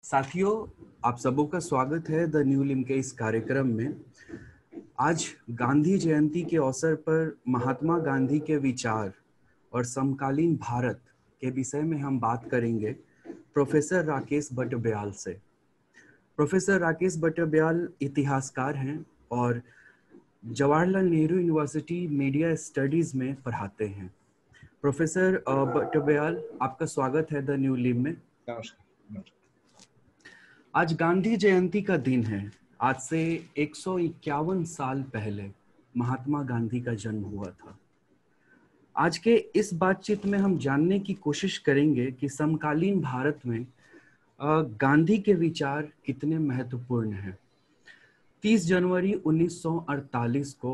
साथियों, आप सबों का स्वागत है द न्यू लिम के इस कार्यक्रम में। आज गांधी जयंती के अवसर पर महात्मा गांधी के विचार और समकालीन भारत के विषय में हम बात करेंगे प्रोफेसर राकेश बटब्याल से। प्रोफेसर राकेश बटब्याल इतिहासकार हैं और Jawaharlal Nehru university media studies में पढ़ाते हैं। प्रोफेसर बटब्याल, आपका स्वागत है द न्यू लिम में। नमस्कार। आज गांधी जयंती का दिन है। आज से 151 साल पहले महात्मा गांधी का जन्म हुआ था। आज के इस बातचीत में हम जानने की कोशिश करेंगे कि समकालीन भारत में गांधी के विचार कितने महत्वपूर्ण हैं। 30 जनवरी 1948 को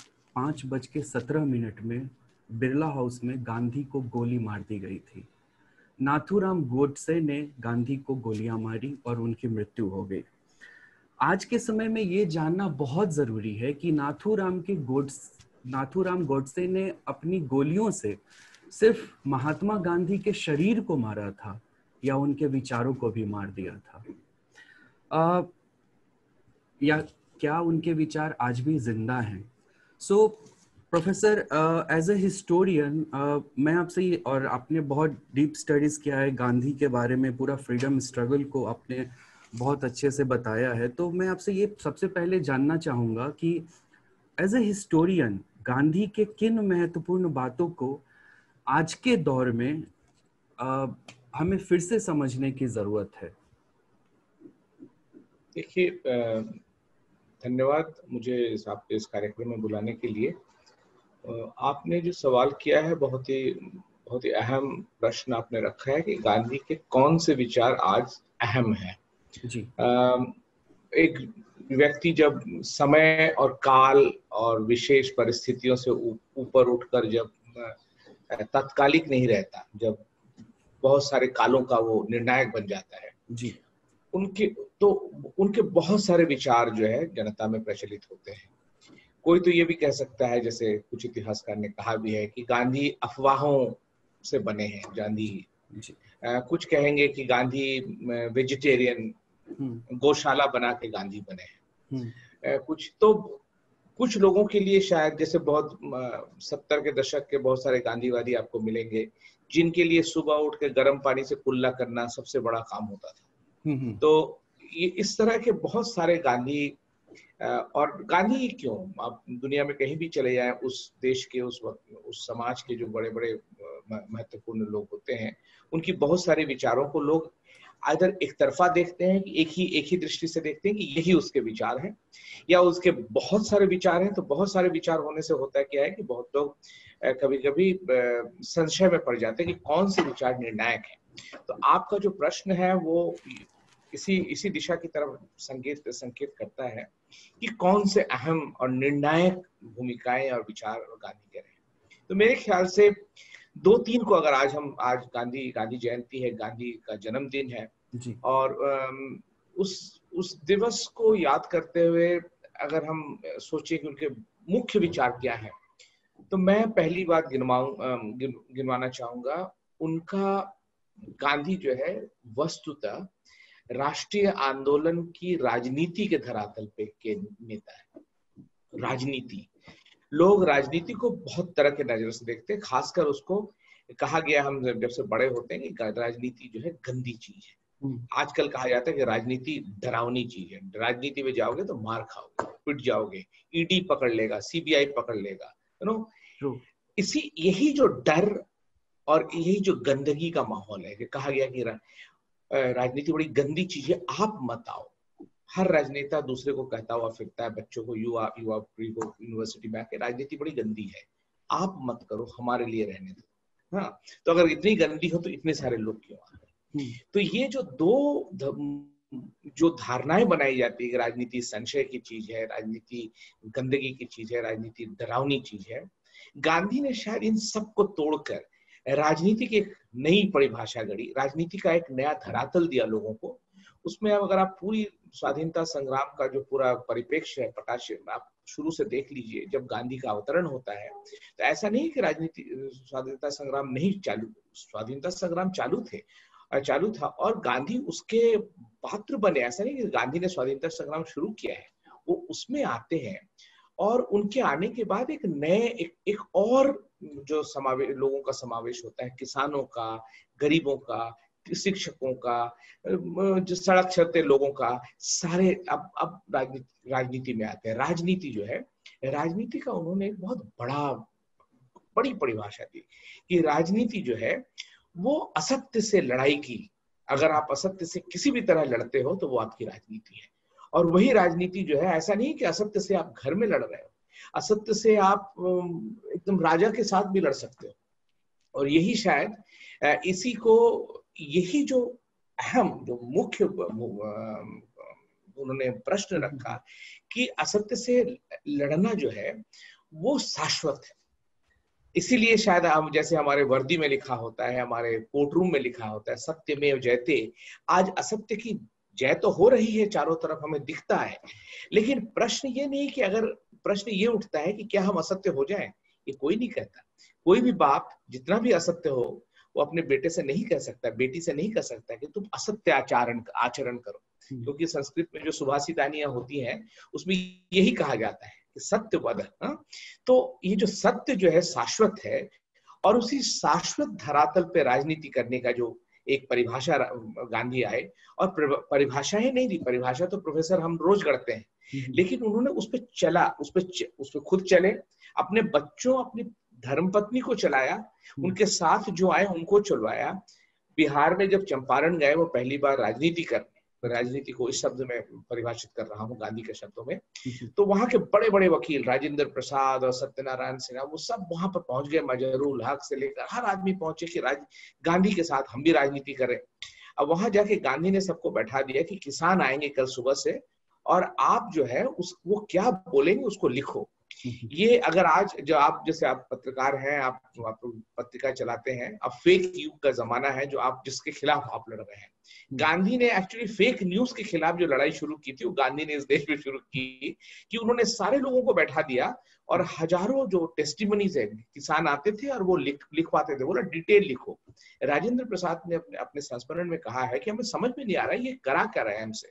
5:17 में बिरला हाउस में गांधी को गोली मार दी गई थी। नाथूराम गोडसे ने गांधी को गोलियां मारी और उनकी मृत्यु हो गई। आज के समय में ये जानना बहुत जरूरी है कि नाथूराम गोडसे ने अपनी गोलियों से सिर्फ महात्मा गांधी के शरीर को मारा था या उनके विचारों को भी मार दिया था, या क्या उनके विचार आज भी जिंदा हैं। प्रोफेसर, एज ए हिस्टोरियन मैं आपसे, और आपने बहुत डीप स्टडीज किया है गांधी के बारे में, पूरा फ्रीडम स्ट्रगल को आपने बहुत अच्छे से बताया है, तो मैं आपसे ये सबसे पहले जानना चाहूँगा कि एज ए हिस्टोरियन गांधी के किन महत्वपूर्ण बातों को आज के दौर में हमें फिर से समझने की ज़रूरत है। देखिए, धन्यवाद मुझे इस कार्यक्रम में बुलाने के लिए। आपने जो सवाल किया है बहुत ही अहम प्रश्न आपने रखा है कि गांधी के कौन से विचार आज अहम हैं। जी। एक व्यक्ति जब समय और काल और विशेष परिस्थितियों से ऊपर उठकर जब तत्कालिक नहीं रहता, जब बहुत सारे कालों का वो निर्णायक बन जाता है, जी, उनके बहुत सारे विचार जो है जनता में प्रचलित होते हैं। कोई तो ये भी कह सकता है, जैसे कुछ इतिहासकार ने कहा भी है, कि गांधी अफवाहों से बने हैं। गांधी कुछ कहेंगे कि गांधी वेजिटेरियन गौशाला बना के गांधी बने हैं। कुछ लोगों के लिए शायद, जैसे बहुत 70 के दशक के बहुत सारे गांधीवादी आपको मिलेंगे जिनके लिए सुबह उठ के गर्म पानी से कुल्ला करना सबसे बड़ा काम होता था। तो ये इस तरह के बहुत सारे गांधी, और गांधी क्यों, आप दुनिया में कहीं भी चले जाएं, उस देश के उस वक्त उस समाज के जो बड़े बड़े महत्वपूर्ण लोग होते हैं, उनकी बहुत सारे विचारों को लोग आइदर एक तरफा देखते हैं कि एक ही दृष्टि से देखते हैं कि यही उसके विचार हैं, या उसके बहुत सारे विचार हैं। तो बहुत सारे विचार होने से होता है क्या है कि बहुत लोग कभी कभी संशय में पड़ जाते हैं कि कौन से विचार निर्णायक हैं। तो आपका जो प्रश्न है वो इसी दिशा की तरफ संकेत करता है कि कौन से अहम और निर्णायक भूमिकाएं और विचार गांधी के रहे। तो मेरे ख्याल से 2-3 को अगर आज गांधी जयंती है, गांधी का जन्मदिन है जी। और उस दिवस को याद करते हुए अगर हम सोचें कि उनके मुख्य विचार क्या है, तो मैं पहली बात गिनवाना चाहूंगा, उनका गांधी जो है वस्तुतः राष्ट्रीय आंदोलन की राजनीति के धरातल पे के नेता है। लोग राजनीति को बहुत तरह के नजर से देखते हैं, खासकर उसको कहा गया, हम जब से बड़े होते हैं, कि राजनीति जो है गंदी चीज है। आजकल कहा जाता है कि राजनीति डरावनी चीज है, राजनीति में जाओगे तो मार खाओगे, पिट जाओगे, ईडी पकड़ लेगा, सीबीआई पकड़ लेगा, यही जो डर और यही जो गंदगी का माहौल है, कि कहा गया कि राजनीति बड़ी गंदी चीज है, आप मत आओ। हर राजनेता दूसरे को कहता हुआ फिरता है, बच्चों को, युवा यूनिवर्सिटी में आके, राजनीति बड़ी गंदी है, आप मत करो, हमारे लिए रहने दो। हाँ, तो अगर इतनी गंदी हो तो इतने सारे लोग क्यों आ रहे? तो ये जो धारणाएं बनाई जाती है कि राजनीति संशय की चीज है, राजनीति गंदगी की चीज है, राजनीति डरावनी चीज है, गांधी ने शायद इन सबको तोड़कर राजनीति की एक नई परिभाषा गढ़ी, राजनीति का एक नया धरातल दिया लोगों को। उसमें अब अगर आप पूरी स्वाधीनता संग्राम का जो पूरा परिप्रेक्ष्य है, प्रकाश आप शुरू से देख लीजिए, जब गांधी का अवतरण होता है तो ऐसा नहीं कि स्वाधीनता संग्राम नहीं चालू, स्वाधीनता संग्राम चालू था, और गांधी उसके पात्र बने, ऐसा नहीं कि गांधी ने स्वाधीनता संग्राम शुरू किया है, वो उसमें आते हैं और उनके आने के बाद एक नए एक और जो समावेश लोगों का समावेश होता है, किसानों का, गरीबों का, शिक्षकों का, जो सड़क चलते लोगों का, सारे अब राजनीति में आते हैं। राजनीति जो है, राजनीति का उन्होंने एक बहुत बड़ी परिभाषा दी कि राजनीति जो है वो असत्य से लड़ाई की, अगर आप असत्य से किसी भी तरह लड़ते हो तो वो आपकी राजनीति है। और वही राजनीति जो है, ऐसा नहीं कि असत्य से आप घर में लड़ रहे हो, असत्य से आप एकदम राजा के साथ भी लड़ सकते हो। और यही शायद इसी को, यही जो अहम, जो मुख्य उन्होंने प्रश्न रखा कि असत्य से लड़ना जो है वो शाश्वत है। इसीलिए शायद हम, जैसे हमारे वर्दी में लिखा होता है, हमारे कोर्ट रूम में लिखा होता है, सत्यमेव जयते। आज असत्य की जय तो हो रही है, चारों तरफ हमें दिखता है, लेकिन प्रश्न ये नहीं कि अगर प्रश्न ये उठता है कि क्या हम असत्य हो जाएं, ये कोई नहीं कहता। कोई भी बाप जितना भी असत्य हो वो अपने बेटे से नहीं कह सकता, बेटी से नहीं कह सकता कि तुम असत्य आचरण करो, क्योंकि संस्कृत में जो सुभाषितानियां होती हैं उसमें यही कहा जाता है कि सत्य वद। तो ये जो सत्य जो है शाश्वत है, और उसी शाश्वत धरातल पे राजनीति करने का जो एक परिभाषा गांधी आए, और परिभाषा ही नहीं दी, परिभाषा तो प्रोफेसर हम रोज गढ़ते हैं, लेकिन उन्होंने उस पर चला, उस पर खुद चले, अपने बच्चों, अपनी धर्मपत्नी को चलाया, उनके साथ जो आए उनको चलवाया। बिहार में जब चंपारण गए वो पहली बार राजनीति करने, राजनीति को इस शब्द में परिभाषित कर रहा हूँ गांधी के शब्दों में, तो वहां के बड़े बड़े वकील राजेंद्र प्रसाद और सत्यनारायण सिन्हा वो सब वहां पर पहुंच गए, मजहरूल हक से लेकर हर आदमी पहुंचे कि गांधी के साथ हम भी राजनीति करें। अब वहां जाके गांधी ने सबको बैठा दिया कि किसान आएंगे कल सुबह से, और आप जो है वो क्या बोलेंगे उसको लिखो। ये अगर आज जो आप, जैसे आप पत्रकार हैं, आप पत्रिका चलाते हैं, अब फेक युग का जमाना है जो आप जिसके खिलाफ आप लड़ रहे हैं। गांधी ने एक्चुअली फेक न्यूज के खिलाफ जो लड़ाई शुरू की थी वो गांधी ने इस देश में शुरू की, कि उन्होंने सारे लोगों को बैठा दिया और हजारों जो टेस्टिमनीज है, किसान आते थे और वो लिखवाते थे, बोला डिटेल लिखो। राजेंद्र प्रसाद ने अपने संस्मरण में कहा है कि हमें समझ में नहीं आ रहा है ये करा क्या रहा है हमसे।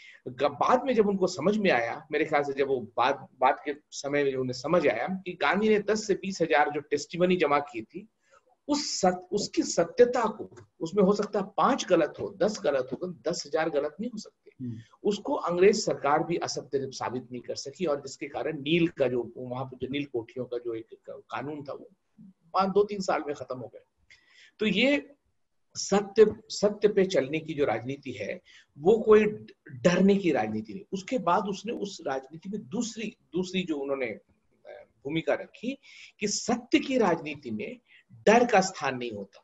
बाद में जब उनको समझ में आया, मेरे ख्याल से जब वो बाद के समय में उन्हें समझ आया कि गांधी ने 10 से 20 हजार जो टेस्टिमनी जमा की थी, उसकी सत्यता को, उसमें हो सकता है 5 गलत हो, 10 गलत हो, 10,000 गलत नहीं हो सकते। उसको अंग्रेज सरकार भी असत्य साबित नहीं कर सकी, और जिसके कारण नील का जो वहां पर जो नील कोठियों का जो एक कानून था वो 2-3 साल में खत्म हो गया। तो ये सत्य पे चलने की जो राजनीति है वो कोई डरने की राजनीति नहीं। उसके बाद उसने उस राजनीति में दूसरी जो उन्होंने भूमिका रखी कि सत्य की राजनीति में डर का स्थान नहीं होता।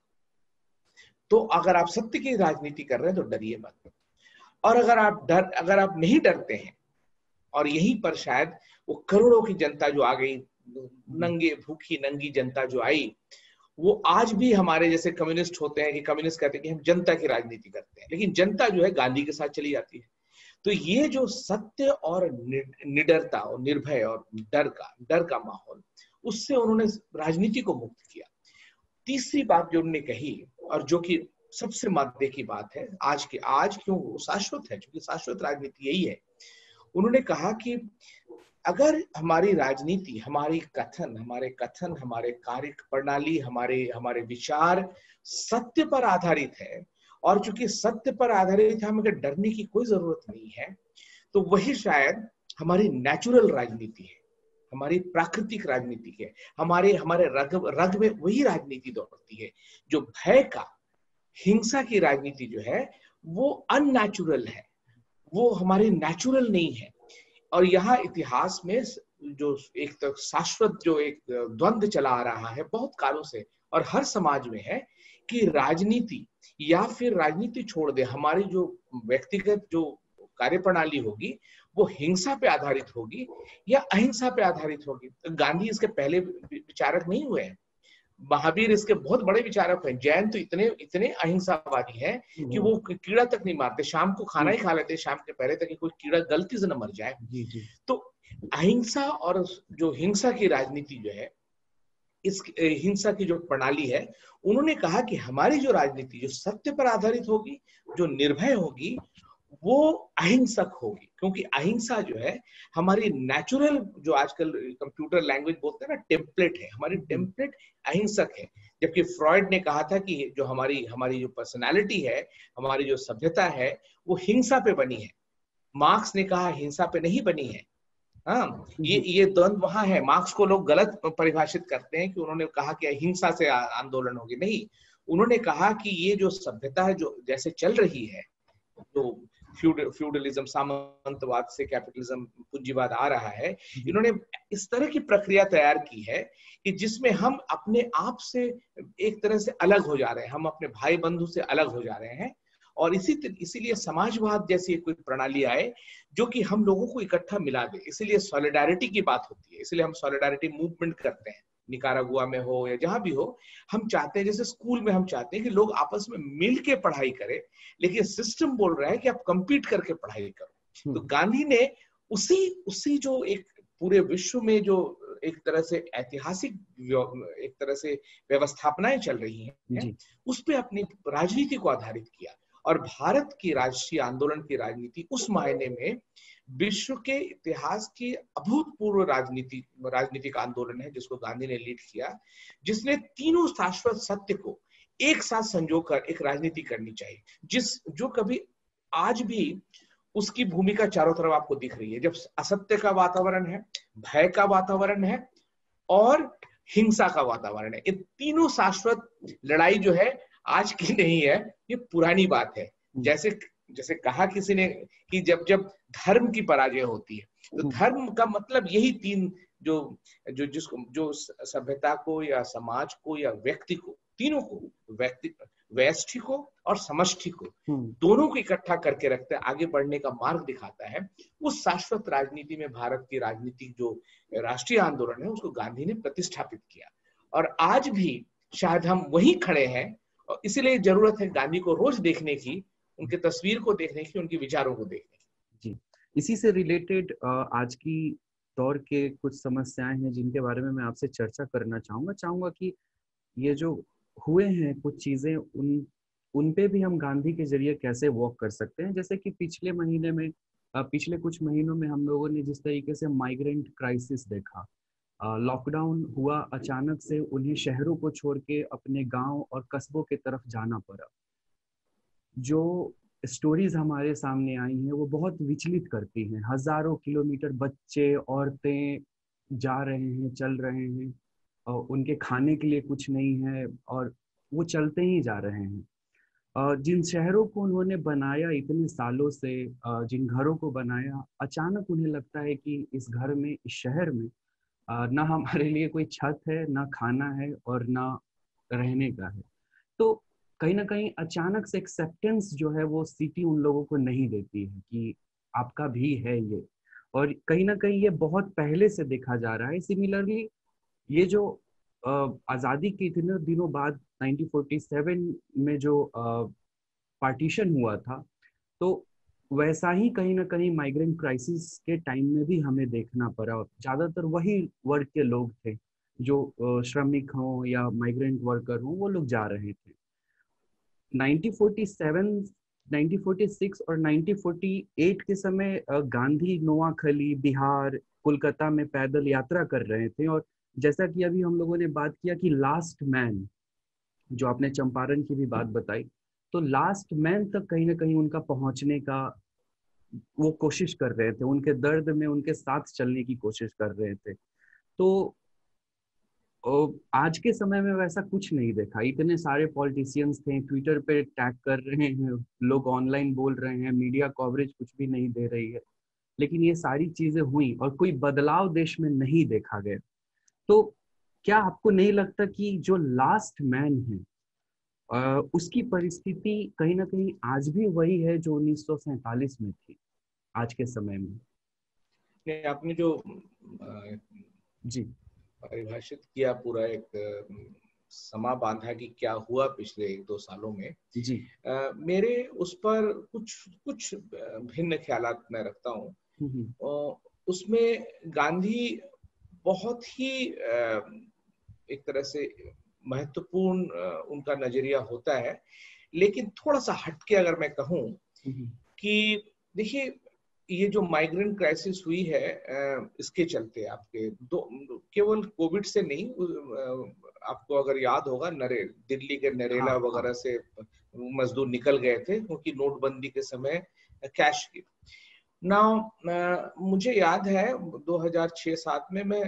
तो अगर आप सत्य की राजनीति कर रहे हैं तो डरिए मत, और अगर आप नहीं डरते हैं, और यहीं पर शायद वो करोड़ों की जनता जो आ गई, भूखी नंगी जनता जो आई, वो आज भी हमारे जैसे कम्युनिस्ट होते हैं कि कम्युनिस्ट कहते हैं कि हम जनता की राजनीति करते हैं, लेकिन जनता जो है गांधी के साथ चली जाती है। तो ये जो सत्य और निडरता और निर्भय और डर का माहौल, उससे उन्होंने राजनीति को मुक्त किया। तीसरी बात जो उन्होंने कही, और जो कि सबसे माध्यम की बात है आज क्यों वो शाश्वत है, क्योंकि शाश्वत राजनीति यही है। उन्होंने कहा कि अगर हमारी राजनीति, हमारे कथन, हमारे कार्य प्रणाली, हमारे विचार सत्य पर आधारित है, और चूंकि सत्य पर आधारित है, हमें डरने की कोई जरूरत नहीं है, तो वही शायद हमारी नेचुरल राजनीति है, हमारी प्राकृतिक राजनीति है। हमारे रग में वही राजनीति दौड़ती है। जो भय का, हिंसा की राजनीति जो है वो अननेचुरल है, वो हमारी नेचुरल नहीं है। और यहाँ इतिहास में जो एक तो शाश्वत जो एक द्वंद्व चला आ रहा है बहुत कालों से, और हर समाज में है कि राजनीति या फिर राजनीति छोड़ दे, हमारी जो व्यक्तिगत जो कार्यप्रणाली होगी वो हिंसा पे आधारित होगी या अहिंसा पे आधारित होगी। तो गांधी इसके पहले विचारक नहीं हुए हैं, महावीर इसके बहुत बड़े विचारक हैं, जैन तो इतने अहिंसावादी हैं कि वो कीड़ा तक नहीं मारते, शाम को खाना ही खा लेते शाम के पहले तक कि कोई कीड़ा गलती से न मर जाए। तो अहिंसा और जो हिंसा की राजनीति जो है, इस हिंसा की जो प्रणाली है, उन्होंने कहा कि हमारी जो राजनीति जो सत्य पर आधारित होगी, जो निर्भय होगी, वो अहिंसक होगी, क्योंकि अहिंसा जो है हमारी नेचुरल, जो आजकल कंप्यूटर लैंग्वेज बोलते हैं ना, टेम्पलेट है, हमारी टेम्पलेट अहिंसक है। जबकि फ्रॉइड ने कहा था कि जो हमारी हमारी जो पर्सनालिटी है, हमारी जो सभ्यता है, वो हिंसा पे बनी है। मार्क्स ने कहा हिंसा पे नहीं बनी है। हाँ, ये द्वंद्व वहां है। मार्क्स को लोग गलत परिभाषित करते हैं कि उन्होंने कहा कि अहिंसा से आंदोलन होगी, नहीं, उन्होंने कहा कि ये जो सभ्यता है, जो जैसे चल रही है, जो फ्यूडलिज्म, सामंतवाद से कैपिटलिज्म, पूंजीवाद आ रहा है, इन्होंने इस तरह की प्रक्रिया तैयार की है कि जिसमें हम अपने आप से एक तरह से अलग हो जा रहे हैं, हम अपने भाई बंधु से अलग हो जा रहे हैं। और इसीलिए समाजवाद जैसी कोई प्रणाली आए जो कि हम लोगों को इकट्ठा मिला दे। इसीलिए सॉलिडारिटी की बात होती है, इसलिए हम सॉलिडारिटी मूवमेंट करते हैं, निकारागुआ में हो या जहां भी हो। हम चाहते हैं, जैसे स्कूल में हम चाहते हैं कि लोग आपस में मिल के पढ़ाई करें, लेकिन सिस्टम बोल रहा है कि आप कंपीट करके पढ़ाई करो। तो गांधी ने उसी जो एक पूरे विश्व में जो एक तरह से ऐतिहासिक एक तरह से व्यवस्थापनाएं चल रही हैं, उस पे अपनी राजनीति को आधारित किया। और भारत की राष्ट्रीय आंदोलन की राजनीति उस मायने में विश्व के इतिहास की अभूतपूर्व राजनीतिक आंदोलन है, जिसको गांधी ने लीड किया, जिसने तीनों शाश्वत सत्य को एक साथ संजोकर एक राजनीति करनी चाहिए, जो कभी आज भी उसकी भूमिका चारों तरफ आपको दिख रही है। जब असत्य का वातावरण है, भय का वातावरण है और हिंसा का वातावरण है, ये तीनों शाश्वत लड़ाई जो है आज की नहीं है, ये पुरानी बात है। जैसे कहा किसी ने कि जब धर्म की पराजय होती है, तो धर्म का मतलब यही तीन जो सभ्यता को या समाज को या व्यक्ति को, तीनों को, व्यष्टि को और समष्टि को, दोनों को इकट्ठा करके रखते हैं, आगे बढ़ने का मार्ग दिखाता है। उस शाश्वत राजनीति में भारत की राजनीतिक जो राष्ट्रीय आंदोलन है, उसको गांधी ने प्रतिष्ठापित किया। और आज भी शायद हम वहीं खड़े हैं, और इसीलिए जरूरत है गांधी को रोज देखने की, उनके तस्वीर को देखने की, उनके विचारों को देखने की। जी, इसी से रिलेटेड आज की दौर के कुछ समस्याएं हैं जिनके बारे में मैं आपसे चर्चा करना चाहूंगा कि ये जो हुए हैं कुछ चीजें, उन पे भी हम गांधी के जरिए कैसे वॉक कर सकते हैं। जैसे कि पिछले कुछ महीनों में हम लोगों ने जिस तरीके से माइग्रेंट क्राइसिस देखा, लॉकडाउन हुआ, अचानक से उन्हें शहरों को छोड़ के अपने गांव और कस्बों की तरफ जाना पड़ा। जो स्टोरीज हमारे सामने आई हैं वो बहुत विचलित करती हैं। हजारों किलोमीटर बच्चे, औरतें जा रहे हैं, चल रहे हैं, और उनके खाने के लिए कुछ नहीं है और वो चलते ही जा रहे हैं। जिन शहरों को उन्होंने बनाया इतने सालों से, जिन घरों को बनाया, अचानक उन्हें लगता है कि इस घर में, इस शहर में ना हमारे लिए कोई छत है, ना खाना है और ना रहने का है। तो कहीं ना कहीं अचानक से एक्सेप्टेंस जो है वो सिटी उन लोगों को नहीं देती है कि आपका भी है ये। और कहीं ना कहीं ये बहुत पहले से देखा जा रहा है। सिमिलरली ये जो आज़ादी के इतने दिनों बाद 1947 में जो पार्टीशन हुआ था, तो वैसा ही कहीं ना कहीं माइग्रेंट क्राइसिस के टाइम में भी हमें देखना पड़ा। ज़्यादातर वही वर्ग के लोग थे जो श्रमिक हों या माइग्रेंट वर्कर हों, वो लोग जा रहे थे। 1947, 1946 और 1948 के समय गांधी नोआखली, बिहार, कोलकाता में पैदल यात्रा कर रहे थे। और जैसा कि अभी हम लोगों ने बात किया कि लास्ट मैन, जो आपने चंपारण की भी बात बताई, तो लास्ट मैन तक कहीं ना कहीं उनका पहुंचने का वो कोशिश कर रहे थे, उनके दर्द में उनके साथ चलने की कोशिश कर रहे थे। तो आज के समय में वैसा कुछ नहीं देखा। इतने सारे पॉलिटिशियंस थे, ट्विटर पे टैग कर रहे हैं, लोग ऑनलाइन बोल रहे हैं, मीडिया कवरेज कुछ भी नहीं दे रही है, लेकिन ये सारी चीजें हुई और कोई बदलाव देश में नहीं देखा गया। तो क्या आपको नहीं लगता कि जो लास्ट मैन है उसकी परिस्थिति कहीं ना कहीं आज भी वही है जो 1947 में थी, आज के समय में? आपने जो जी परिभाषित किया, पूरा एक समा बांधा कि क्या हुआ पिछले 1-2 सालों में, जी मेरे उस पर कुछ भिन्न ख्यालात मैं रखता हूँ। उसमें गांधी बहुत ही एक तरह से महत्वपूर्ण उनका नजरिया होता है, लेकिन थोड़ा सा हटके अगर मैं कहूँ कि देखिए ये जो माइग्रेंट क्राइसिस हुई है इसके चलते आपके केवल कोविड से नहीं, आपको अगर याद होगा दिल्ली के नरेला वगैरह से मजदूर निकल गए थे क्योंकि नोटबंदी के समय कैश की। मुझे याद है 2006-07 में मैं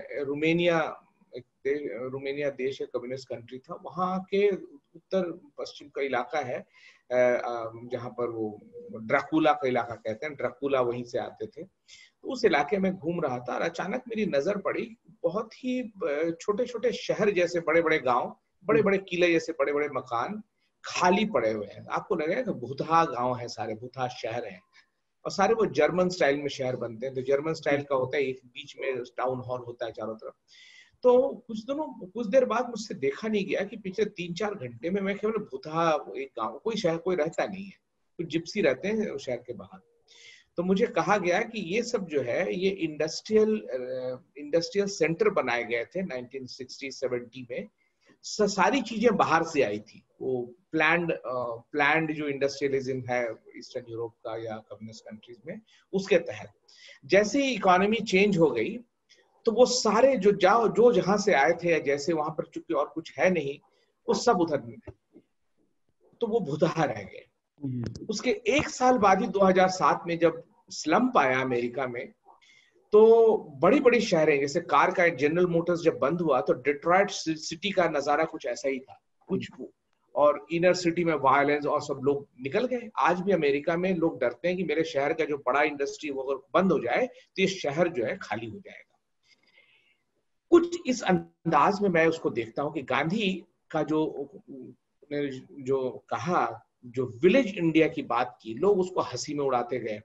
रोमेनिया देश है, कम्युनिस्ट कंट्री था, वहाँ के उत्तर पश्चिम का इलाका है जहाँ पर वो ड्रैकुला का इलाका कहते हैं, ड्रैकुला वहीं से आते थे। तो उस इलाके में घूम रहा था और अचानक मेरी नजर पड़ी बहुत ही छोटे छोटे शहर जैसे बड़े बड़े गांव, बड़े बड़े किले जैसे बड़े बड़े मकान खाली पड़े हुए हैं। आपको लगेगा कि भूतहा गांव है, सारे भूतहा शहर हैं और सारे वो जर्मन स्टाइल में शहर बनते हैं। तो जर्मन स्टाइल का होता है, एक बीच में टाउन हॉल होता है चारों तरफ। तो कुछ देर बाद मुझसे देखा नहीं गया कि पिछले 3-4 घंटे में मैं केवल भूतहा एक गाँव, कोई शहर कोई रहता नहीं है, कुछ जिप्सी रहते हैं शहर के बाहर। तो मुझे कहा गया कि ये सब जो है ये इंडस्ट्रियल सेंटर बनाए गए थे 1960-70 में। सारी चीजें बाहर से आई थी, वो प्लान्ड जो इंडस्ट्रियलिज्म है ईस्टर्न यूरोप का या कम्युनिस्ट कंट्रीज में, उसके तहत जैसे ही इकोनॉमी चेंज हो गई तो वो सारे जो जहां से आए थे या जैसे वहां पर चूंकि और कुछ है नहीं, वो सब उधर में, तो वो भूतहा रह गए। उसके 1 साल बाद ही 2007 में जब स्लम्प आया अमेरिका में, तो बड़ी बड़ी शहरें जैसे कार का जनरल मोटर्स जब बंद हुआ तो डिट्रॉइट सिटी का नजारा कुछ ऐसा ही था, कुछ और इनर सिटी में वायलेंस और सब लोग निकल गए। आज भी अमेरिका में लोग डरते हैं कि मेरे शहर का जो बड़ा इंडस्ट्री वो अगर बंद हो जाए तो ये शहर जो है खाली हो जाएगा। कुछ इस अंदाज में मैं उसको देखता हूँ कि गांधी का जो कहा, जो विलेज इंडिया की बात की, लोग उसको हंसी में उड़ाते गए।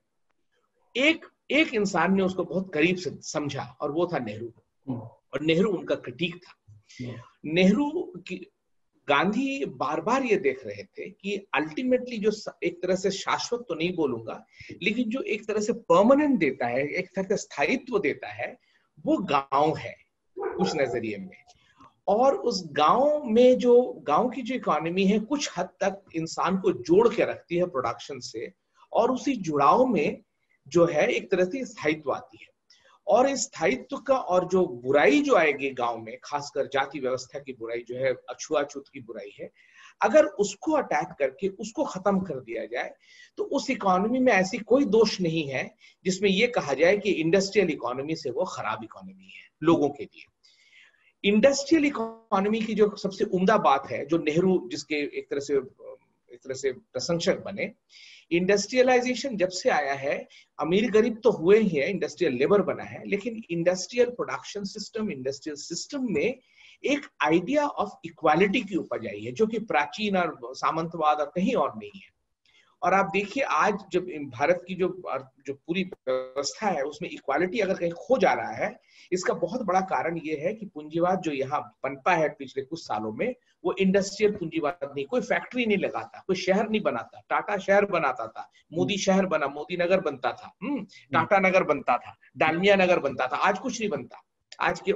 एक इंसान ने उसको बहुत करीब से समझा और वो था नेहरू, और नेहरू उनका क्रिटिक था। नेहरू की गांधी बार बार ये देख रहे थे कि अल्टीमेटली जो एक तरह से शाश्वत तो नहीं बोलूंगा, लेकिन जो एक तरह से परमानेंट देता है, एक तरह से स्थायित्व देता है, वो गांव है कुछ नजरिए में। और उस गांव में जो गांव की जो इकोनॉमी है कुछ हद तक इंसान को जोड़ के रखती है प्रोडक्शन से, और उसी जुड़ाव में जो है एक तरह से स्थायित्व आती है। और इस स्थायित्व का और जो बुराई जो आएगी गांव में, खासकर जाति व्यवस्था की बुराई जो है, अछूआछूत की बुराई है, अगर उसको अटैक करके उसको खत्म कर दिया जाए तो उस इकोनॉमी में ऐसी कोई दोष नहीं है जिसमें यह कहा जाए कि इंडस्ट्रियल इकोनॉमी से वो खराब इकोनॉमी है लोगों के लिए। इंडस्ट्रियल इकोनॉमी की जो सबसे उम्दा बात है, जो नेहरू जिसके एक तरह से प्रशंसक बने, इंडस्ट्रियलाइजेशन जब से आया है, अमीर गरीब तो हुए ही है, इंडस्ट्रियल लेबर बना है, लेकिन industrial production system, industrial system में एक आइडिया ऑफ इक्वालिटी की उपज आई है, जो कि प्राचीन और सामंतवाद और कहीं और नहीं है। और आप देखिए आज जब भारत की जो पूरी व्यवस्था है उसमें इक्वालिटी अगर कहीं खो जा रहा है, इसका बहुत बड़ा कारण ये है कि पूंजीवाद जो यहाँ पनपा है पिछले कुछ सालों में, वो इंडस्ट्रियल पूंजीवाद नहीं, कोई फैक्ट्री नहीं लगाता, कोई शहर नहीं बनाता। टाटा शहर बनाता था, मोदी शहर बना, मोदी नगर बनता था, टाटा नगर बनता था, डालमिया नगर बनता था, आज कुछ नहीं बनता। आज के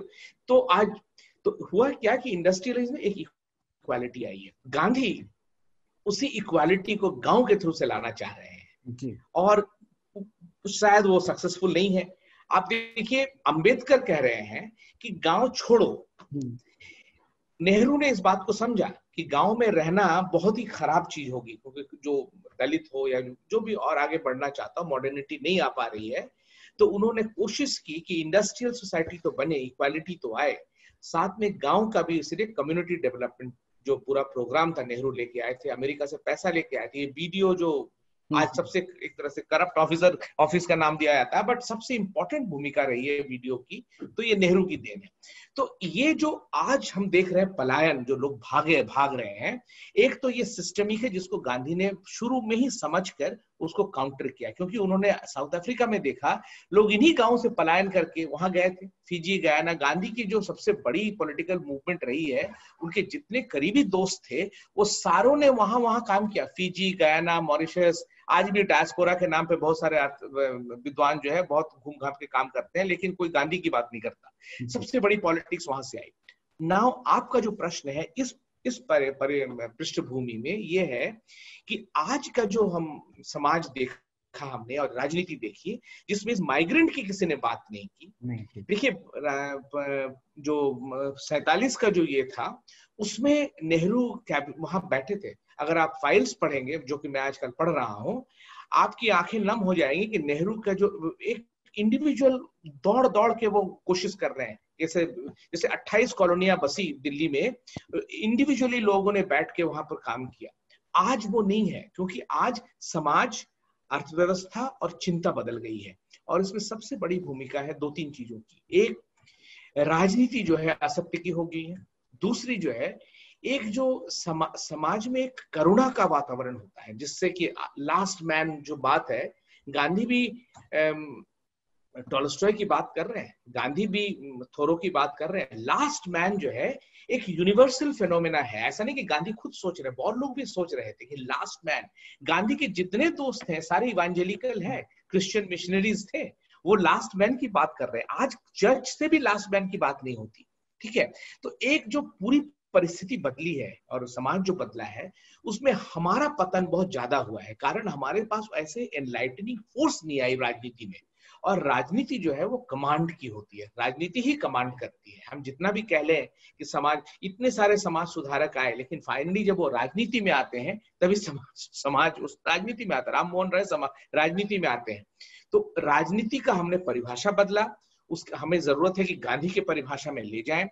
तो हुआ क्या कि इंडस्ट्रियलिज्म में एक इक्वालिटी आई है। गांधी उसी इक्वालिटी को गांव के थ्रू से लाना चाह रहे हैं और शायद वो सक्सेसफुल नहीं है। आप देखिए अंबेडकर कह रहे हैं कि गांव छोड़ो। नेहरू ने इस बात को समझा कि गांव में रहना बहुत ही खराब चीज होगी, क्योंकि जो दलित हो या जो भी और आगे बढ़ना चाहता हो, मॉडर्निटी नहीं आ पा रही है, तो उन्होंने कोशिश की कि इंडस्ट्रियल सोसाइटी तो बने, इक्वालिटी तो आए, साथ में गांव का भी, इसलिए कम्युनिटी डेवलपमेंट जो पूरा प्रोग्राम था नेहरू लेके आए थे, अमेरिका से पैसा लेके आए थे। ये बीडीओ जो आज सबसे एक तरह से करप्ट ऑफिस का नाम दिया जाता है, बट सबसे इंपॉर्टेंट भूमिका रही है वीडियो की, तो ये नेहरू की देन है। तो ये जो आज हम देख रहे हैं पलायन, जो लोग भाग रहे हैं, एक तो ये सिस्टमिक है जिसको गांधी ने शुरू में ही समझकर उसको काउंटर किया, क्योंकि उन्होंने साउथ अफ्रीका में देखा लोग इन्हीं गांव से पलायन करके वहां गए थे, फिजी, गयाना। गांधी की जो सबसे बड़ी पॉलिटिकल मूवमेंट रही है, उनके जितने करीबी दोस्त थे वो सारों ने वहां काम किया, फिजी, गयाना, मॉरिशस। आज भी डायस्पोरा के नाम पे बहुत सारे विद्वान जो है बहुत घूम घाम के काम करते हैं, लेकिन कोई गांधी की बात नहीं करता। सबसे बड़ी पॉलिटिक्स वहां से आई। नाउ आपका जो प्रश्न है इस पृष्ठभूमि में ये है कि आज का जो हम समाज देख देखा हमने और राजनीति देखी जिसमें इस माइग्रेंट की किसी ने बात नहीं की। देखिए जो 47 का जो ये था उसमें नेहरू वहां बैठे थे। अगर आप फाइल्स पढ़ेंगे, जो कि मैं आजकल पढ़ रहा हूँ, आपकी आंखें नम हो जाएंगी कि नेहरू का जो एक इंडिविजुअल दौड़ दौड़ के वो कोशिश कर रहे हैं। जैसे जैसे 28 कॉलोनियां बसी दिल्ली में, इंडिविजुअली लोगों ने बैठ के वहां पर काम किया। आज वो नहीं है, क्योंकि आज समाज, अर्थव्यवस्था और चिंता बदल गई है। और इसमें सबसे बड़ी भूमिका है 2-3 चीजों की। एक, राजनीति जो है असत्य की हो गई है। दूसरी जो है, एक जो समाज में एक करुणा का वातावरण होता है, जिससे कि लास्ट मैन जो बात है, गांधी भी टॉलस्टॉय की बात कर रहे हैं, गांधी भी थोरो की बात कर रहे हैं। लास्ट मैन जो है एक यूनिवर्सल फेनोमेना है। ऐसा नहीं कि गांधी खुद सोच रहे, बहुत लोग भी सोच रहे थे कि लास्ट मैन। गांधी के जितने दोस्त हैं सारे इवेंजेलिकल है, क्रिश्चियन मिशनरीज थे, वो लास्ट मैन की बात कर रहे हैं। आज चर्च से भी लास्ट मैन की बात नहीं होती। ठीक है, तो एक जो पूरी परिस्थिति बदली है और समाज जो बदला है, उसमें हमारा पतन बहुत ज्यादा हुआ है। कारण हमारे पास ऐसे एनलाइटनिंग फोर्स नहीं आई राजनीति में। और राजनीति जो है वो कमांड की होती है, राजनीति ही कमांड करती है। हम जितना भी कह लें कि समाज, इतने सारे समाज सुधारक आए, लेकिन फाइनली जब वो राजनीति में आते हैं तभी समाज उस राजनीति में आता है। राम मोहन राय राजनीति में आते हैं। तो राजनीति का हमने परिभाषा बदला, उसका हमें जरूरत है कि गांधी के परिभाषा में ले जाएं।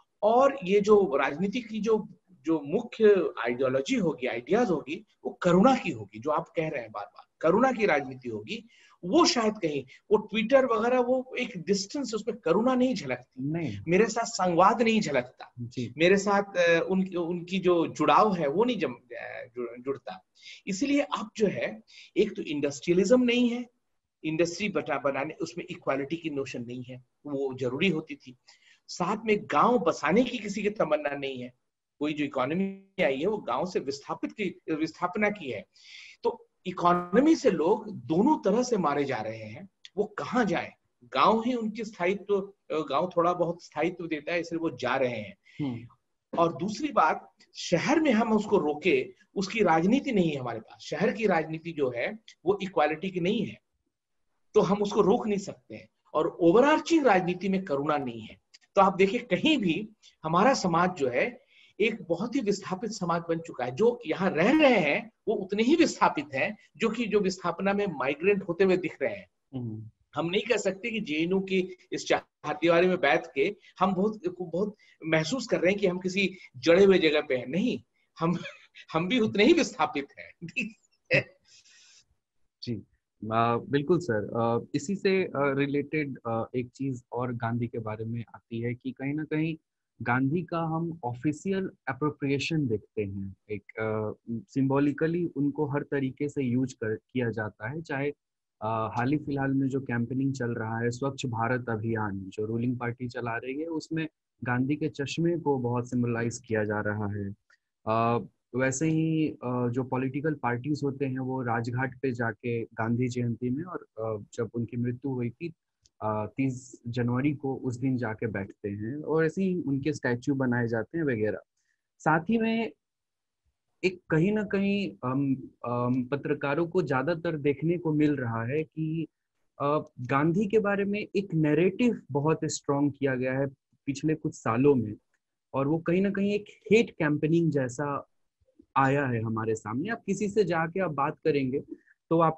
और ये जो राजनीति की जो जो मुख्य आइडियोलॉजी होगी, आइडियाज होगी, वो करुणा की होगी। जो आप कह रहे हैं बार बार, करुणा की राजनीति होगी। वो शायद कहीं वो ट्विटर वगैरह, वो एक डिस्टेंस, उसमें करुणा नहीं झलकती, नहीं। मेरे साथ संवाद नहीं झलकता, मेरे साथ उनकी जो जुड़ाव है वो नहीं जुड़ता। इसीलिए अब जो है, एक तो इंडस्ट्रियलिज्म नहीं है, इंडस्ट्री बनाने उसमें इक्वालिटी की नोशन नहीं है, वो जरूरी होती थी। साथ में गांव बसाने की किसी की तमन्ना नहीं है। कोई जो इकोनॉमी आई है वो गांव से विस्थापना की है। तो इकोनॉमी से लोग दोनों तरह से मारे जा रहे हैं। वो कहाँ जाए? गांव ही उनकी स्थायित्व, गांव थोड़ा बहुत स्थायित्व देता है, इसलिए वो जा रहे हैं। और दूसरी बात, शहर में हम उसको रोके, उसकी राजनीति नहीं है हमारे पास। शहर की राजनीति जो है वो इक्वालिटी की नहीं है, तो हम उसको रोक नहीं सकते हैं। और ओवरआर्चिंग राजनीति में करुणा नहीं है। तो आप देखिए, कहीं भी हमारा समाज जो है एक बहुत ही विस्थापित समाज बन चुका है। जो यहाँ रह रहे हैं वो उतने ही विस्थापित हैं जो विस्थापना में माइग्रेंट होते हुए दिख रहे हैं। हम नहीं कह सकते कि जेएनयू की इस चारदीवारी में बैठ के हम बहुत महसूस कर रहे हैं कि हम किसी जड़े हुए जगह पे हैं। नहीं, हम भी उतने ही विस्थापित हैं। जी बिल्कुल सर। इसी से रिलेटेड एक चीज और गांधी के बारे में आती है कि कहीं ना कहीं गांधी का हम ऑफिशियल अप्रोप्रिएशन देखते हैं। एक सिंबॉलिकली उनको हर तरीके से यूज किया जाता है। चाहे हाल ही फिलहाल में जो कैंपेनिंग चल रहा है, स्वच्छ भारत अभियान जो रूलिंग पार्टी चला रही है, उसमें गांधी के चश्मे को बहुत सिंबलाइज किया जा रहा है। वैसे ही जो पॉलिटिकल पार्टीज होते हैं वो राजघाट पे जाके गांधी जयंती में, और जब उनकी मृत्यु हुई थी 30 जनवरी को, उस दिन जाके बैठते हैं और ऐसे ही उनके स्टैच्यू बनाए जाते हैं वगैरह। साथ ही में एक कहीं ना कहीं पत्रकारों को ज्यादातर देखने को मिल रहा है कि गांधी के बारे में एक नैरेटिव बहुत स्ट्रॉन्ग किया गया है पिछले कुछ सालों में, और वो कहीं ना कहीं एक हेट कैंपेनिंग जैसा आया है हमारे सामने। आप किसी से जाके आप बात करेंगे तो आप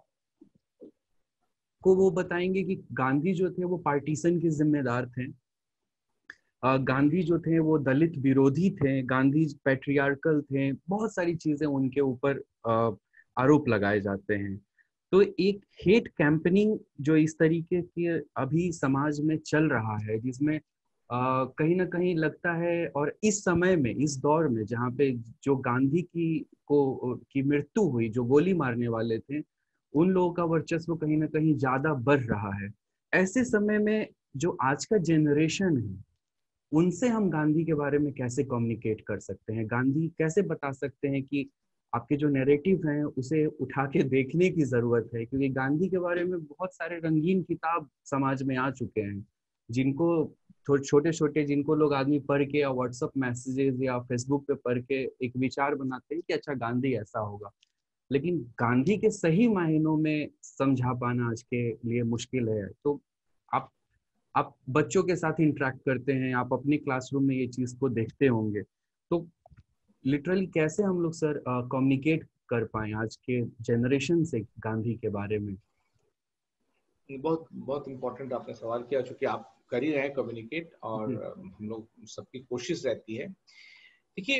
को वो बताएंगे कि गांधी जो थे वो पार्टीशन के जिम्मेदार थे, गांधी जो थे वो दलित विरोधी थे, गांधी पैट्रियार्कल थे, बहुत सारी चीजें उनके ऊपर आरोप लगाए जाते हैं। तो एक हेट कैंपेनिंग जो इस तरीके के अभी समाज में चल रहा है, जिसमें कहीं ना कहीं लगता है, और इस समय में, इस दौर में जहाँ पे जो गांधी की मृत्यु हुई, जो गोली मारने वाले थे, उन लोगों का वर्चस्व कहीं ना कहीं ज्यादा बढ़ रहा है। ऐसे समय में जो आज का जनरेशन है, उनसे हम गांधी के बारे में कैसे कम्युनिकेट कर सकते हैं? गांधी कैसे बता सकते हैं कि आपके जो नैरेटिव हैं उसे उठा के देखने की जरूरत है? क्योंकि गांधी के बारे में बहुत सारे रंगीन किताब समाज में आ चुके हैं, जिनको छोटे छोटे जिनको लोग आदमी पढ़ के या व्हाट्सएप मैसेजेस या फेसबुक पे पढ़ के एक विचार बनाते हैं कि अच्छा गांधी ऐसा होगा। लेकिन गांधी के सही मायनों में समझा पाना आज के लिए मुश्किल है। तो आप बच्चों के साथ इंटरेक्ट करते हैं, आप अपनी क्लासरूम में ये चीज को देखते होंगे, तो लिटरली कैसे हम लोग सर कम्युनिकेट कर पाए आज के जनरेशन से गांधी के बारे में? बहुत बहुत इम्पोर्टेंट आपने सवाल किया, चूंकि आप कर ही रहे हैं कम्युनिकेट, और हम लोग सबकी कोशिश रहती है। देखिए,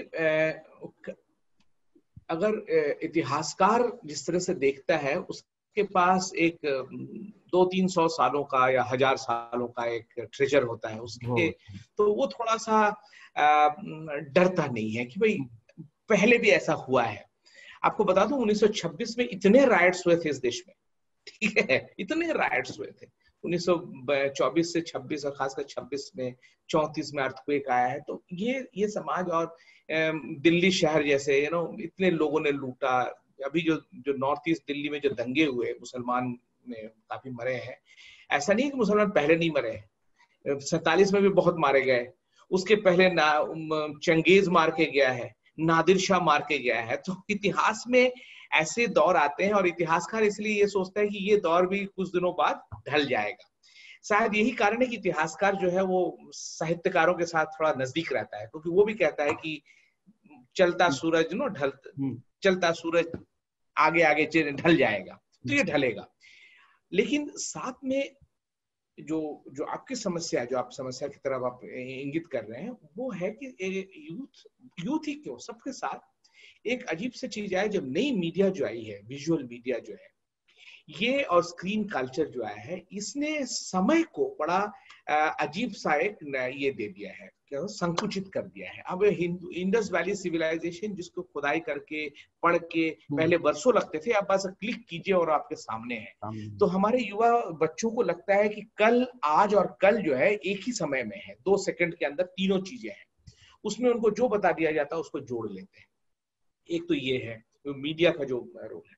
अगर इतिहासकार जिस तरह से देखता है, उसके पास एक 200-300 सालों का या 1000 सालों का एक ट्रेजर होता है उसके, तो वो थोड़ा सा डरता नहीं है कि भाई पहले भी ऐसा हुआ है। आपको बता दूं, 1926 में इतने राइट्स हुए थे इस देश में, ठीक है, इतने राइट्स हुए थे 1924 से 26, और खासकर 26 में, 34 में अर्थक्वेक आया है। तो ये समाज, और दिल्ली शहर जैसे इतने लोगों ने लूटा। अभी जो नॉर्थ ईस्ट दिल्ली में जो दंगे हुए, मुसलमान में काफी मरे हैं। ऐसा नहीं कि मुसलमान पहले नहीं मरे हैं, 47 में भी बहुत मारे गए, उसके पहले चंगेज मार के गया है, नादिर शाह मार के गया है। तो इतिहास में ऐसे दौर आते हैं, और इतिहासकार इसलिए ये सोचता है कि ये दौर भी कुछ दिनों बाद ढल जाएगा। शायद यही कारण है कि इतिहासकार जो है वो साहित्यकारों के साथ थोड़ा नजदीक रहता है, क्योंकि वो भी कहता है कि चलता सूरज चलता सूरज आगे आगे ढल जाएगा, तो ये ढलेगा। लेकिन साथ में जो आपकी समस्या है, जो आप समस्या की तरफ आप इंगित कर रहे हैं, वो है कि यूथ ही क्यों, सबके साथ एक अजीब सी चीज है। जब नई मीडिया जो आई है, विजुअल मीडिया जो है ये, और स्क्रीन कल्चर जो आया है, इसने समय को बड़ा अजीब सा एक ये दे दिया है, क्या संकुचित कर दिया है। अब इंडस वैली सिविलाइजेशन, जिसको खुदाई करके पढ़ के पहले वर्षों लगते थे, अब बस क्लिक कीजिए और आपके सामने है। तो हमारे युवा बच्चों को लगता है कि कल, आज और कल जो है एक ही समय में है, 2 सेकंड के अंदर तीनों चीजें हैं, उसमें उनको जो बता दिया जाता है उसको जोड़ लेते हैं। एक तो ये है मीडिया का जो रोल है।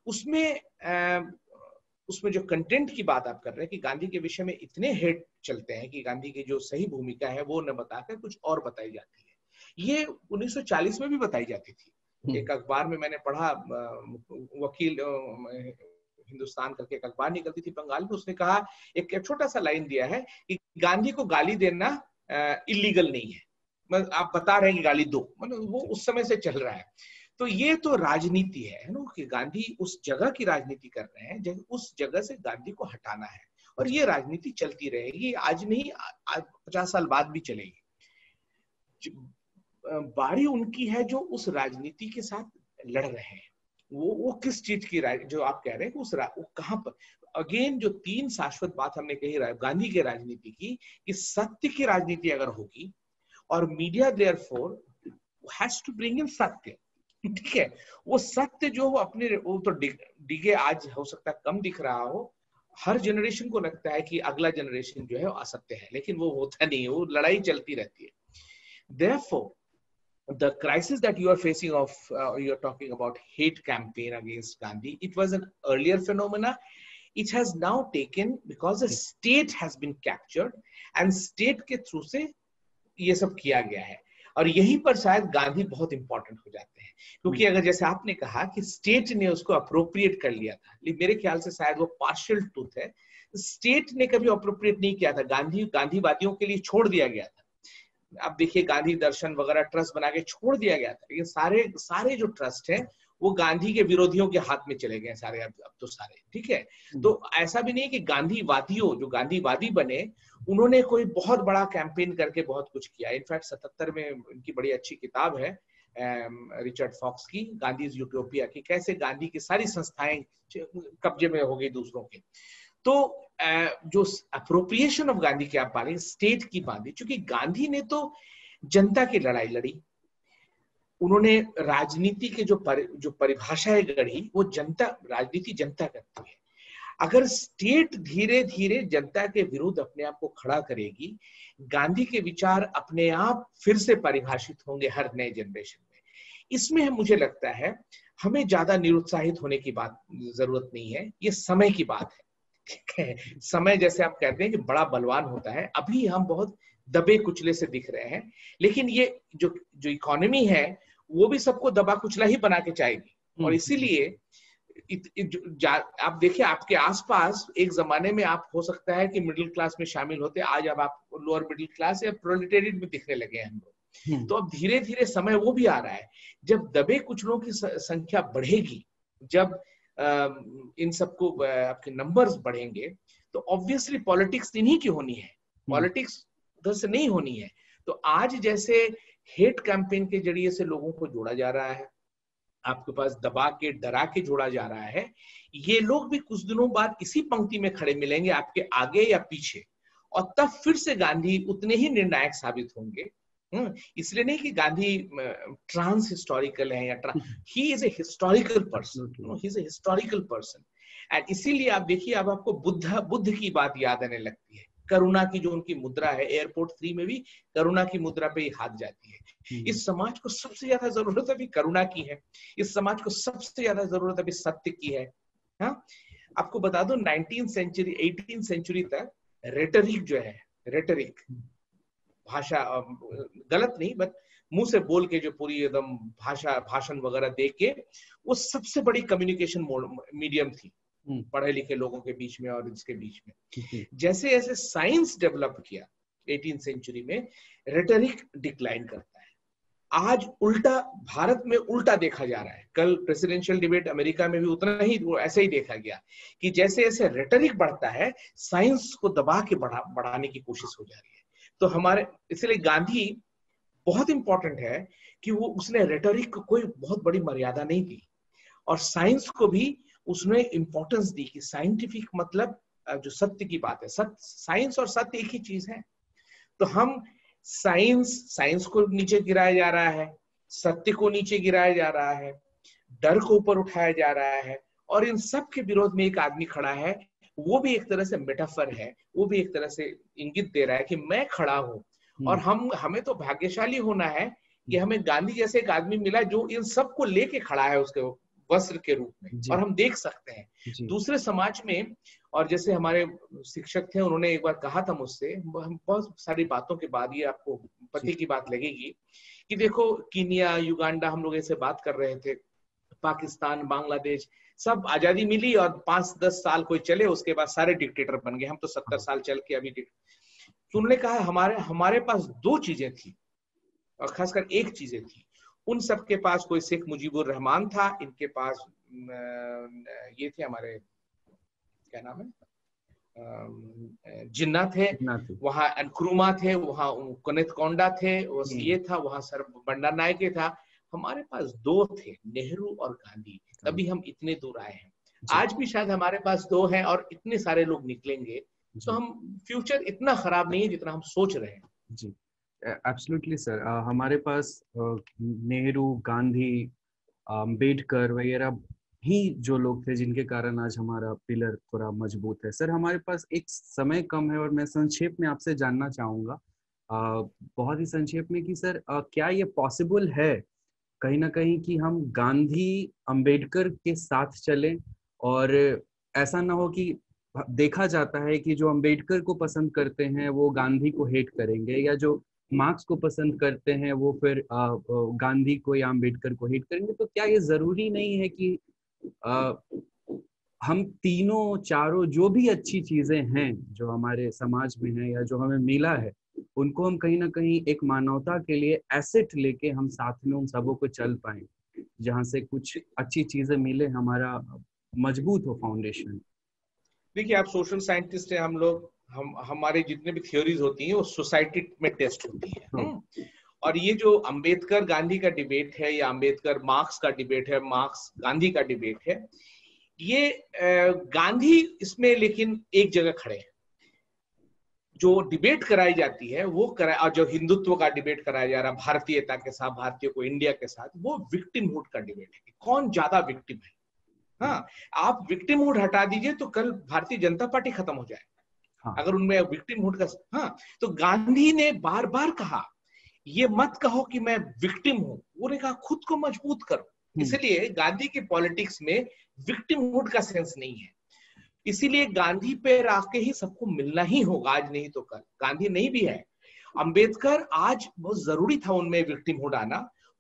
उसमें जो कंटेंट की बात आप कर रहे हैं कि गांधी के विषय में इतने हेट चलते हैं कि गांधी की जो सही भूमिका है वो न बताकर कुछ और बताई जाती है। ये 1940 में भी बताई जाती थी। एक अखबार में मैंने पढ़ा, वकील हिंदुस्तान करके एक अखबार निकलती थी बंगाल में, उसने कहा, एक छोटा सा लाइन दिया है कि गांधी को गाली देना इलीगल नहीं है, मतलब आप बता रहे हैं कि गाली दो, मतलब वो उस समय से चल रहा है। तो ये तो राजनीति है ना, कि गांधी उस जगह की राजनीति कर रहे हैं, उस जगह से गांधी को हटाना है, और ये राजनीति चलती रहेगी, आज नहीं 50 साल बाद भी चलेगी। बारी उनकी है जो उस राजनीति के साथ लड़ रहे हैं। वो किस चीज की जो आप कह रहे हैं वो कहां पर, अगेन जो 3 शाश्वत बात हमने कही गांधी के राजनीति की, कि सत्य की राजनीति अगर होगी, और media therefore has to bring in सत्य, ठीक है, वो सत्य जो अपने, वो तो डिगे आज हो सकता है कम दिख रहा हो, हर जनरेशन को लगता है कि अगला जनरेशन जो है वो असत्य है, लेकिन वो होता नहीं है, वो लड़ाई चलती रहती है। Therefore, the crisis that you are facing of, you are talking about hate campaign against Gandhi, it was an earlier phenomena. It has now taken, because the state has been captured, and state के through से ये सब किया गया है, और यहीं पर शायद गांधी बहुत इंपॉर्टेंट हो जाते हैं, क्योंकि अगर जैसे आपने कहा कि स्टेट ने उसको अप्रोप्रिएट कर लिया था, मेरे ख्याल से शायद वो पार्शियल ट्रूथ है, स्टेट ने कभी अप्रोप्रिएट नहीं किया था, गांधीवादियों के लिए छोड़ दिया गया था। अब देखिए, गांधी दर्शन वगैरह ट्रस्ट बना के छोड़ दिया गया था, लेकिन सारे जो ट्रस्ट है वो गांधी के विरोधियों के हाथ में चले गए सारे, अब तो सारे, ठीक है। तो ऐसा भी नहीं कि गांधीवादियों, जो गांधीवादी बने, उन्होंने कोई बहुत बड़ा कैंपेन करके बहुत कुछ किया। इनफैक्ट 77 में उनकी बड़ी अच्छी किताब है रिचर्ड फॉक्स की, गांधीज यूटोपिया की, कैसे गांधी की सारी संस्थाएं कब्जे में हो गई दूसरों के। तो जो अप्रोप्रिएशन ऑफ गांधी की आप बात, स्टेट की बात, क्योंकि गांधी ने तो जनता की लड़ाई लड़ी, उन्होंने राजनीति के जो परिभाषाएं गढ़ी, वो जनता, राजनीति जनता करती है। अगर स्टेट धीरे धीरे जनता के विरुद्ध अपने आप को खड़ा करेगी, गांधी के विचार अपने आप फिर से परिभाषित होंगे हर नए जनरेशन में। इसमें मुझे लगता है हमें ज्यादा निरुत्साहित होने की बात जरूरत नहीं है, ये समय की बात है, ठीक है। समय, जैसे आप कहते हैं कि बड़ा बलवान होता है, अभी हम बहुत दबे कुचले से दिख रहे हैं, लेकिन ये जो इकोनॉमी है वो भी सबको दबा कुचला ही बना के जाएगी, और इसीलिए आप देखिए आपके आसपास एक जमाने में आप हो सकता है कि मिडिल क्लास में शामिल होते, आज अब आप लोअर मिडिल क्लास या प्रोलेटेरिएट में दिखने लगे हैं हम लोग। तो अब धीरे धीरे समय वो भी आ रहा है जब दबे कुचलों की संख्या बढ़ेगी, जब इन सबको आपके नंबर्स बढ़ेंगे, तो ऑब्वियसली पॉलिटिक्स इन्हीं की होनी है, पॉलिटिक्स उधर से नहीं होनी है। तो आज जैसे हेट कैंपेन के जरिए से लोगों को जोड़ा जा रहा है, आपके पास दबा के डरा के जोड़ा जा रहा है, ये लोग भी कुछ दिनों बाद इसी पंक्ति में खड़े मिलेंगे आपके आगे या पीछे, और तब फिर से गांधी उतने ही निर्णायक साबित होंगे। इसलिए नहीं कि गांधी ट्रांस हिस्टोरिकल है या he is a historical person, he is a historical person. And इसीलिए आप देखिए, अब आपको बुद्ध की बात याद आने लगती है। करुणा की जो उनकी मुद्रा है, एयरपोर्ट 3 में भी करुणा की मुद्रा पे ही हाथ जाती है। इस समाज को सबसे ज्यादा जरूरत अभी करुणा की है, इस समाज को सबसे ज्यादा जरूरत अभी सत्य की है। हाँ, आपको बता दो 19वीं सेंचुरी 18वीं सेंचुरी तक रेटरिक जो है, रेटरिक भाषा, गलत नहीं बट मुंह से बोल के जो पूरी एकदम भाषा भाषण वगैरह दे के, वो सबसे बड़ी कम्युनिकेशन मीडियम थी पढ़े लिखे लोगों के बीच में और इसके बीच में। जैसे जैसे साइंस डेवलप किया 18वीं सेंचुरी में, रेटरिक डिक्लाइन करता है। आज उल्टा भारत में उल्टा देखा जा रहा है। कल प्रेसिडेंशियल डिबेट अमेरिका में भी उतना ही ऐसे ही देखा गया कि जैसे जैसे रेटरिक बढ़ता है, साइंस को दबा के बढ़ाने की कोशिश हो जा रही है। तो हमारे इसलिए गांधी बहुत इंपॉर्टेंट है कि वो उसने रेटरिक को कोई बहुत बड़ी मर्यादा नहीं दी, और साइंस को भी उसने इंपॉर्टेंस दी कि साइंटिफिक मतलब जो सत्य की बात है, साइंस और सत्य एक ही चीज है। तो हम साइंस को नीचे गिराया जा रहा है, सत्य को नीचे गिराया जा रहा है, डर को ऊपर उठाया जा रहा है, और इन सब के विरोध में एक आदमी खड़ा है। वो भी एक तरह से मेटाफर है, वो भी एक तरह से इंगित दे रहा है कि मैं खड़ा हूं। और हमें तो भाग्यशाली होना है कि हमें गांधी जैसे एक आदमी मिला जो इन सब को लेके खड़ा है उसके वस्त्र के रूप में, और हम देख सकते हैं दूसरे समाज में। और जैसे हमारे शिक्षक थे, उन्होंने एक बार कहा था मुझसे, हम बहुत सारी बातों के बाद ये आपको पति की बात लगेगी कि देखो कीनिया, युगांडा, हम लोग ऐसे बात कर रहे थे, पाकिस्तान, बांग्लादेश, सब आजादी मिली और 5-10 साल कोई चले, उसके बाद सारे डिक्टेटर बन गए। हम तो 70 साल चल के अभी तो उन्होंने कहा हमारे पास 2 चीजें थी, और खासकर एक चीजें थी। उन सब के पास कोई शेख मुजीबुर रहमान था, इनके पास ये थे हमारे, क्या नाम है, जिन्ना थे, वहां अनक्रुमा थे, वहां कनेत कोंडा थे, ये था, वहां सर बंडा नायके था। हमारे पास 2 थे, नेहरू और गांधी, तभी हम इतने दूर आए हैं। आज भी शायद हमारे पास 2 हैं और इतने सारे लोग निकलेंगे, तो हम फ्यूचर इतना खराब नहीं है जितना हम सोच रहे हैं। जी, एब्सोल्युटली सर। हमारे पास नेहरू, गांधी, अम्बेडकर वगैरह ही जो लोग थे जिनके कारण आज हमारा पिलर थोड़ा मजबूत है। सर, हमारे पास एक समय कम है और मैं संक्षेप में आपसे जानना चाहूँगा, बहुत ही संक्षेप में, कि सर क्या ये पॉसिबल है कहीं ना कहीं कि हम गांधी, अम्बेडकर के साथ चलें, और ऐसा ना हो कि देखा जाता है कि जो अम्बेडकर को पसंद करते हैं वो गांधी को हेट करेंगे, या जो मार्क्स को पसंद करते हैं वो फिर गांधी को या अम्बेडकर को हेट करेंगे। तो क्या ये जरूरी नहीं है कि हम तीनों चारों जो भी अच्छी चीजें हैं जो हमारे समाज में है या जो हमें मिला है, उनको हम कहीं ना कहीं एक मानवता के लिए एसेट लेके हम साथ में उन सबों को चल पाए, जहां से कुछ अच्छी चीजें मिले, हमारा मजबूत हो फाउंडेशन। देखिए, आप सोशल साइंटिस्ट हैं, हम लोग, हमारे जितने भी थ्योरीज होती हैं वो सोसाइटी में टेस्ट होती है। और ये जो अंबेडकर गांधी का डिबेट है या अंबेडकर मार्क्स का डिबेट है, मार्क्स गांधी का डिबेट है, ये गांधी इसमें लेकिन एक जगह खड़े हैं। जो डिबेट कराई जाती है वो और जो हिंदुत्व का डिबेट कराया जा रहा है भारतीयता के साथ, भारतीय को इंडिया के साथ, वो विक्टिमहुड का डिबेट है कि कौन ज्यादा विक्टिम है। हाँ, आप विक्टिमहुड हटा दीजिए तो कल भारतीय जनता पार्टी खत्म हो जाए। हाँ। अगर उनमें विक्टिमहुड का, हाँ, तो गांधी ने बार बार कहा ये मत कहो कि मैं विक्टिम हूं, उन्होंने कहा खुद को मजबूत करो। इसलिए गांधी की पॉलिटिक्स में विक्टिमहुड का सेंस नहीं है। इसीलिए गांधी पे आके ही सबको मिलना ही होगा, आज नहीं तो कल। गांधी नहीं भी है, अंबेडकर आज बहुत जरूरी था उनमें विक्टिमहुड आना।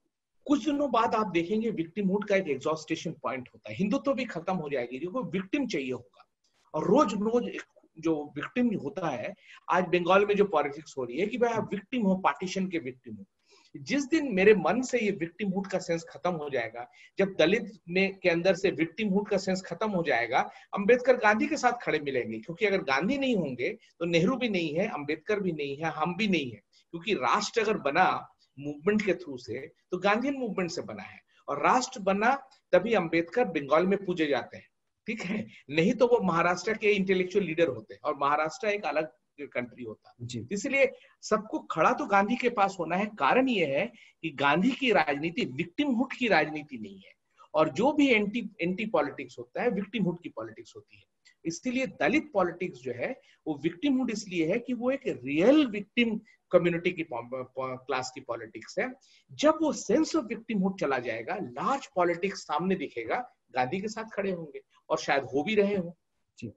कुछ दिनों बाद आप देखेंगे विक्टिमहुड का एक एग्जॉस्टेशन पॉइंट होता है, हिंदुत्व भी खत्म हो जाएगी क्योंकि विक्टिम चाहिए होगा। और रोज रोज जो विक्टिम होता है, आज बंगाल में जो पॉलिटिक्स हो रही है कि भाई आप विक्टिम हो, पार्टीशन के विक्टिम हो, जिस दिन मेरे मन से ये विक्टिमहुड का सेंस खत्म हो जाएगा, जब दलित में के अंदर से विक्टिमहुड का सेंस खत्म हो जाएगा, अंबेडकर गांधी के साथ खड़े मिलेंगे। क्योंकि अगर गांधी नहीं होंगे तो नेहरू भी नहीं है, अंबेडकर भी नहीं है, हम भी नहीं है। क्योंकि राष्ट्र अगर बना मूवमेंट के थ्रू से तो गांधीयन मूवमेंट से बना है, और राष्ट्र बना तभी अंबेडकर बंगाल में पूजे जाते हैं, ठीक है, नहीं तो वो महाराष्ट्र के इंटेलेक्चुअल लीडर होते हैं और महाराष्ट्र एक अलग कंट्री होता। इसलिए सबको खड़ा तो गांधी के पास होना है। कारण ये है कि गांधी की राजनीति विक्टिमहुड की राजनीति नहीं है, और जो भी एंटी पॉलिटिक्स होता है विक्टिमहुड की पॉलिटिक्स होती है। इसलिए दलित पॉलिटिक्स जो है वो विक्टिमहुड इसलिए है कि वो एक रियल विक्टिम कम्युनिटी की क्लास की पॉलिटिक्स है। जब वो सेंस ऑफ विक्टिमहुड चला जाएगा, लार्ज पॉलिटिक्स सामने दिखेगा, गांधी के साथ खड़े होंगे और शायद हो भी रहे हो। जी,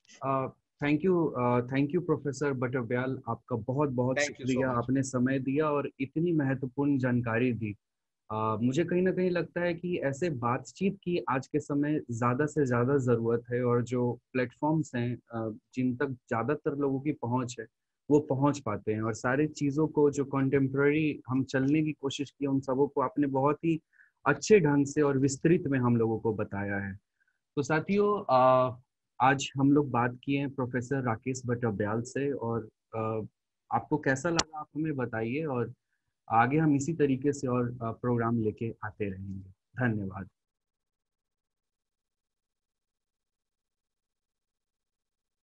थैंक यू प्रोफेसर बटरब्याल, आपका बहुत बहुत शुक्रिया, आपने समय दिया और इतनी महत्वपूर्ण जानकारी दी। मुझे कहीं ना कहीं लगता है कि ऐसे बातचीत की आज के समय ज़्यादा से ज़्यादा ज़रूरत है, और जो प्लेटफॉर्म्स हैं जिन तक ज़्यादातर लोगों की पहुंच है वो पहुंच पाते हैं, और सारी चीज़ों को जो कंटेम्प्रेरी हम चलने की कोशिश की उन सबों को आपने बहुत ही अच्छे ढंग से और विस्तृत में हम लोगों को बताया है। तो साथियों, आज हम लोग बात किए हैं प्रोफेसर राकेश बटरब्याल से, और आपको कैसा लगा आप हमें बताइए, और आगे हम इसी तरीके से और प्रोग्राम लेके आते रहेंगे। धन्यवाद।